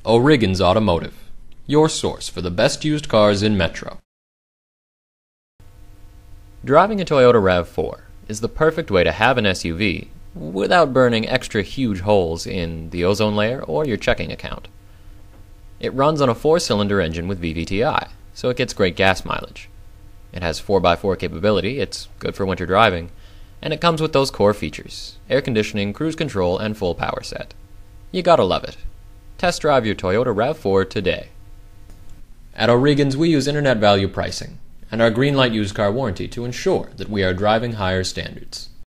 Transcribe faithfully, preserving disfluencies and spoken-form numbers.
O'Riggins Automotive, your source for the best used cars in Metro. Driving a Toyota RAV four is the perfect way to have an S U V without burning extra huge holes in the ozone layer or your checking account. It runs on a four-cylinder engine with V V T I, so it gets great gas mileage. It has four by four capability, it's good for winter driving, and it comes with those core features: air conditioning, cruise control, and full power set. You gotta love it. Test drive your Toyota RAV four today. At O'Riggins, we use internet value pricing and our Greenlight used car warranty to ensure that we are driving higher standards.